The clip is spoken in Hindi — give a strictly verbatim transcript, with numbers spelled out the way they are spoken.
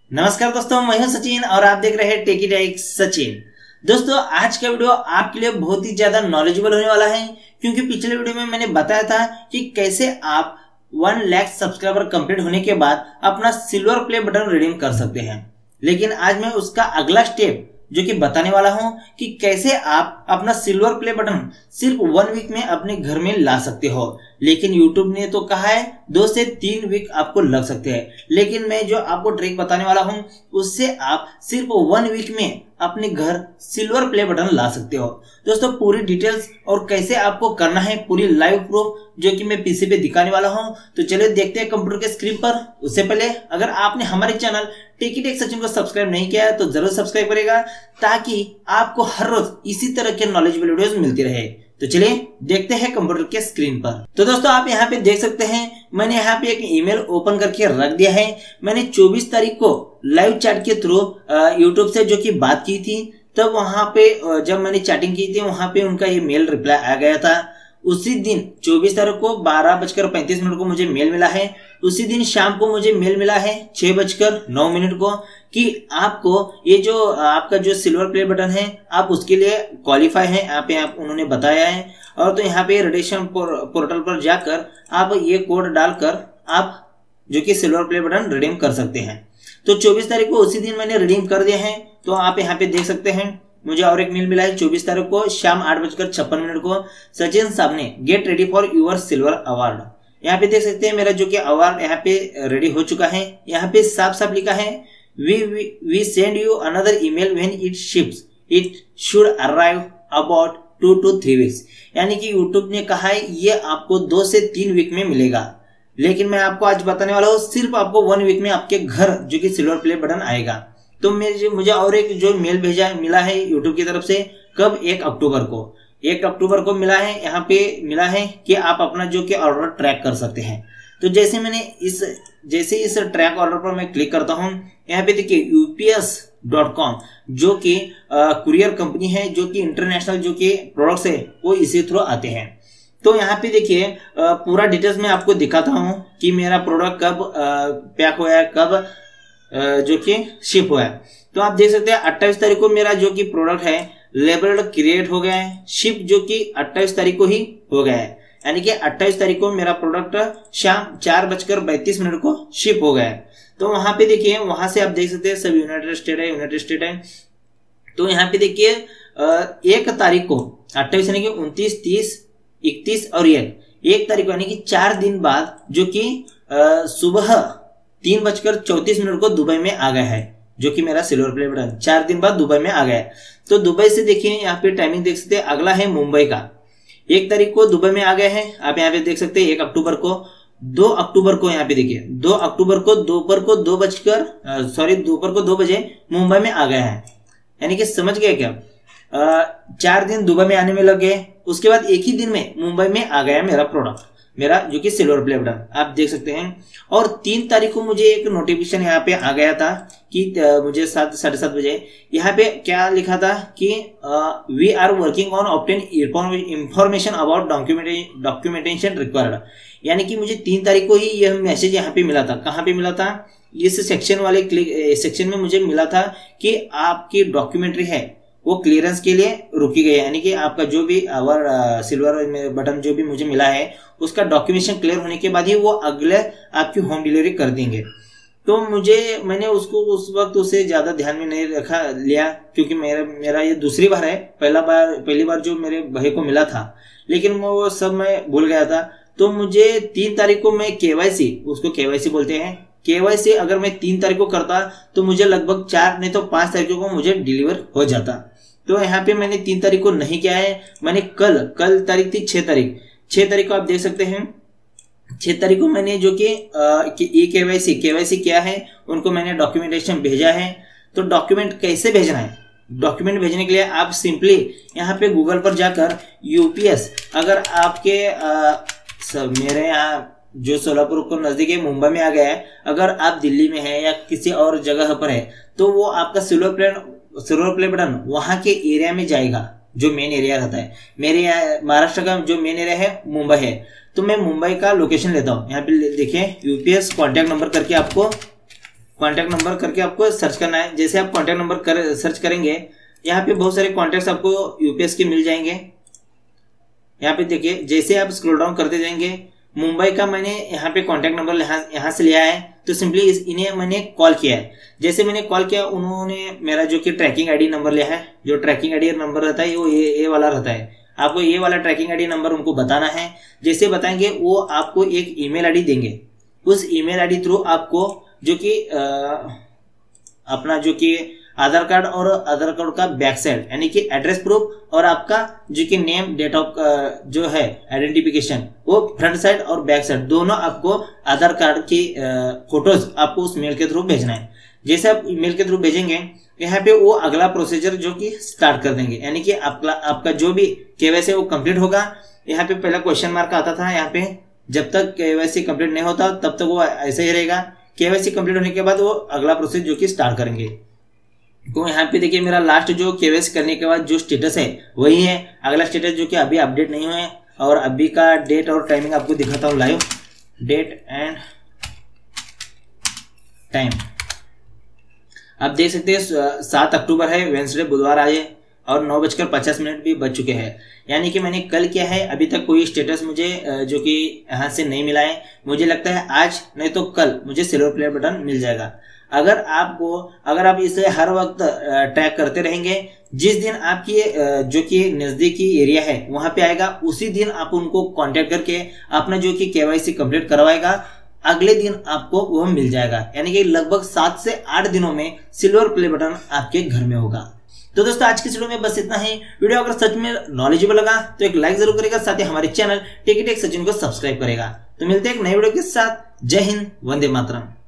नमस्कार दोस्तों, मैं हूं सचिन और आप देख रहे हैं टेकी टेक सचिन। दोस्तों, आज का वीडियो आपके लिए बहुत ही ज्यादा नॉलेजेबल होने वाला है, क्योंकि पिछले वीडियो में मैंने बताया था कि कैसे आप वन लाख सब्सक्राइबर कंप्लीट होने के बाद अपना सिल्वर प्ले बटन रिडीम कर सकते हैं। लेकिन आज मैं उसका अगला स्टेप जो कि बताने वाला हूं कि कैसे आप अपना सिल्वर प्ले बटन सिर्फ वन वीक में अपने घर में ला सकते हो। लेकिन YouTube ने तो कहा है दो से तीन वीक आपको लग सकते हैं, लेकिन मैं जो आपको ट्रिक बताने वाला हूं उससे आप सिर्फ वन वीक में अपने घर सिल्वर प्ले बटन ला सकते हो। दोस्तों, पूरी डिटेल्स और कैसे आपको करना है पूरी लाइव प्रूफ जो कि मैं पीसी पे दिखाने वाला हूं। तो चलिए देखते हैं कंप्यूटर के स्क्रीन पर। उससे पहले अगर आपने हमारे चैनल टेकी टेक सचिन को सब्सक्राइब नहीं किया है तो जरूर सब्सक्राइब करेगा, ताकि आपको हर रोज इसी तरह के नॉलेजेबल वीडियोस मिलती रहे। तो चलिए देखते हैं कंप्यूटर के स्क्रीन पर। तो दोस्तों, आप यहाँ पे देख सकते हैं मैंने यहाँ पे एक ईमेल ओपन करके रख दिया है। मैंने चौबीस तारीख को लाइव चैट के थ्रू यूट्यूब से जो कि बात की थी, तब वहां पे जब मैंने चैटिंग की थी वहां पे उनका ये मेल रिप्लाई आ गया था। उसी दिन चौबीस तारीख को बारह बजकर पैंतीस मिनट को मुझे मेल मिला है। उसी दिन शाम को मुझे मेल मिला है छह बजकर नौ मिनट को कि आपको ये जो आपका जो सिल्वर प्ले बटन है आप उसके लिए क्वालिफाई है, यहाँ पे आप उन्होंने बताया है। और तो यहाँ पे रेडिएशन पोर्टल पर जाकर आप ये कोड डालकर आप जो कि सिल्वर प्ले बटन रिडीम कर सकते हैं। तो चौबीस तारीख को उसी दिन मैंने रिडीम कर दिया है। तो आप यहाँ पे देख सकते हैं मुझे और एक मेल मिला है चौबीस तारीख को शाम आठ बजकर छप्पन मिनट को। सचिन साहब ने get ready for your silver award. यहाँ पे देख सकते हैं मेरा जो कि अवार्ड यहाँ पे रेडी हो चुका है। यहाँ पे साफ साफ लिखा है we we send you another email when it ships, it should arrive about two two three weeks. यानी कि यूट्यूब ने कहा है ये आपको दो से तीन वीक में मिलेगा, लेकिन मैं आपको आज बताने वाला हूँ सिर्फ आपको वन वीक में आपके घर जो कि सिल्वर प्ले बटन आएगा। तो मुझे मुझे और एक जो मेल भेजा मिला है यूट्यूब की तरफ से, कब एक अक्टूबर को एक अक्टूबर को मिला है। यहाँ पे मिला है कि आप अपना जो कि ऑर्डर ट्रैक कर सकते हैं। तो जैसे मैंने इस जैसे इस ट्रैक ऑर्डर पर मैं क्लिक करता हूँ, यहाँ पे देखिए यूपीएस डॉट कॉम जो कि कुरियर कंपनी है, जो कि इंटरनेशनल जो कि प्रोडक्ट्स है वो इसी थ्रू आते हैं। तो यहाँ पे देखिए पूरा डिटेल्स में आपको दिखाता हूँ कि मेरा प्रोडक्ट कब पैक हुआ है, कब जो कि शिप हुआ है। तो आप देख सकते हैं अट्ठाईस तारीख को मेरा जो कि प्रोडक्ट है लेबल्ड क्रिएट हो गया है, शिप जो कि अट्ठाईस तारीख को ही हो गया है। यानी कि अट्ठाईस तारीख को मेरा प्रोडक्ट शाम चार बजकर बैतीस मिनट को शिप हो गया है। तो वहां पे देखिए, वहां से आप देख सकते हैं सब यूनाइटेड स्टेट है, यूनाइटेड स्टेट है। तो यहाँ पे देखिए एक तारीख को अट्ठाईस यानी कि उनतीस, तीस, इकतीस और एक एक तारीख को यानी कि चार दिन बाद जो कि सुबह तीन बजकर चौतीस मिनट को दुबई में आ गया है, जो कि मेरा सिल्वर प्ले बटन चार दिन बाद दुबई में आ गया है। तो दुबई से देखिए यहाँ पे टाइमिंग देख सकते हैं, अगला है मुंबई का। एक तारीख को दुबई में आ गए हैं, आप यहाँ पे देख सकते हैं। एक अक्टूबर को, दो अक्टूबर को यहाँ पे देखिए दो अक्टूबर को दोपहर को दो बजकर सॉरी दोपहर को दो बजे मुंबई में आ गए हैं। यानी कि समझ गए क्या, आ, चार दिन दुबई में आने में लग गए। उसके बाद एक ही दिन में मुंबई में आ गया मेरा प्रोडक्ट, मेरा जो कि सिल्वर प्ले बटन आप देख सकते हैं। और तीन तारीख को मुझे एक नोटिफिकेशन यहाँ पे आ गया था कि मुझे सात साढ़े सात बजे यहाँ पे क्या लिखा था कि we are working on obtain information about documentation required. यानी कि मुझे तीन तारीख को ही यह मैसेज यहाँ पे मिला था। कहाँ पे मिला था, इस सेक्शन वाले क्लिक सेक्शन में मुझे मिला था कि आपकी डॉक्यूमेंट्री है वो क्लियरेंस के लिए रुकी गई है। यानी कि आपका जो भी आवर सिल्वर बटन जो भी मुझे मिला है उसका डॉक्यूमेंटेशन क्लियर होने के बाद ही वो अगले आपकी होम डिलीवरी कर देंगे। तो मुझे मैंने उसको उस वक्त उसे ज्यादा ध्यान में नहीं रखा लिया, क्योंकि मेरा मेरा ये दूसरी बार है। पहला बार पहली बार जो मेरे भाई को मिला था, लेकिन वो सब मैं भूल गया था। तो मुझे तीन तारीख को मैं केवाईसी, उसको केवाईसी बोलते हैं, केवाईसी अगर मैं तीन तारीख को करता तो मुझे लगभग चार नहीं तो पांच तारीख को मुझे डिलीवर हो जाता। तो यहाँ पे मैंने तीन तारीख को नहीं किया है, मैंने कल कल तारीख थी छह तारीख छह तारीख को आप देख सकते हैं। छह तारीख को मैंने जो कि ई केवाईसी केवाईसी किया है, उनको मैंने डॉक्यूमेंटेशन भेजा है। तो डॉक्यूमेंट कैसे भेजना है, डॉक्यूमेंट भेजने के लिए आप सिंपली यहाँ पे गूगल पर जाकर यूपीएस, अगर आपके आ, सब मेरे यहाँ जो सोलापुर को नजदीक है मुंबई में आ गया है, अगर आप दिल्ली में है या किसी और जगह पर है तो वो आपका silver play silver play button वहां के एरिया में जाएगा जो मेन एरिया रहता है। मेरे यहाँ महाराष्ट्र का जो मेन एरिया है मुंबई है, तो मैं मुंबई का लोकेशन लेता हूँ। यहाँ पे देखिए यूपीएस कॉन्टैक्ट नंबर करके आपको कॉन्टैक्ट नंबर करके आपको सर्च करना है। जैसे आप कॉन्टैक्ट नंबर कर सर्च करेंगे, यहाँ पे बहुत सारे कॉन्टैक्ट्स आपको यूपीएस के मिल जाएंगे। यहाँ पे देखिए, जैसे आप स्क्रॉल डाउन करते जाएंगे, मुंबई का मैंने यहाँ पे कॉन्टैक्ट नंबर यहाँ यहाँ से लिया है, तो सिंपली इस इन्हें मैंने कॉल किया है। जैसे मैंने कॉल किया, उन्होंने मेरा जो कि ट्रैकिंग आईडी नंबर लिया है, जो ट्रैकिंग आईडी नंबर रहता है वो ये ये वाला रहता है। आपको ये वाला ट्रैकिंग आईडी नंबर उनको बताना है। जैसे बताएंगे वो आपको एक ईमेल आईडी देंगे। उस ईमेल आईडी थ्रू आपको जो कि अपना जो कि आधार कार्ड और आधार कार्ड का बैक साइड यानी कि एड्रेस प्रूफ और आपका जो कि नेम डेट ऑफ जो है आइडेंटिफिकेशन, वो फ्रंट साइड और बैक साइड दोनों आपको आधार कार्ड की फोटोज आपको उस मेल के थ्रू भेजना है। जैसे आप मेल के थ्रू भेजेंगे, यहाँ पे वो अगला प्रोसीजर जो कि स्टार्ट कर देंगे, यानी कि आपका आपका जो भी केवाईसी वो कंप्लीट होगा। यहाँ पे पहला क्वेश्चन मार्क आता था, यहाँ पे जब तक केवाईसी कंप्लीट नहीं होता तब तक वो ऐसे ही रहेगा। केवाईसी कंप्लीट होने के बाद वो अगला प्रोसेस जो कि स्टार्ट करेंगे। तो यहाँ पे देखिए, मेरा लास्ट जो केवाईसी करने के बाद जो स्टेटस है वही है। अगला स्टेटस जो कि अभी अपडेट नहीं हुए, और अभी का डेट और टाइमिंग आपको दिखाता हूँ लाइव। डेट एंड टाइम आप देख सकते हैं, सात अक्टूबर है, वेंसडे बुधवार आए और नौ बजकर पचास मिनट भी बज चुके हैं। यानी कि मैंने कल किया है, अभी तक कोई स्टेटस मुझे जो कि यहाँ से नहीं मिला है। मुझे लगता है आज नहीं तो कल मुझे सिल्वर प्ले बटन मिल जाएगा। अगर आपको अगर आप इसे हर वक्त ट्रैक करते रहेंगे, जिस दिन आपकी जो कि नजदीकी एरिया है वहां पे आएगा, उसी दिन आप उनको कांटेक्ट करके अपना जो कि केवाईसी कंप्लीट करवाएगा, अगले दिन आपको वो मिल जाएगा। यानी कि लगभग सात से आठ दिनों में सिल्वर प्ले बटन आपके घर में होगा। तो दोस्तों, आज की वीडियो में बस इतना ही। वीडियो अगर सच में नॉलेजेबल लगा तो एक लाइक जरूर करेगा, साथ ही हमारे चैनल टेकी टेक सचिन को सब्सक्राइब करेगा। तो मिलते हैं एक नई वीडियो के साथ। जय हिंद, वंदे मातरम।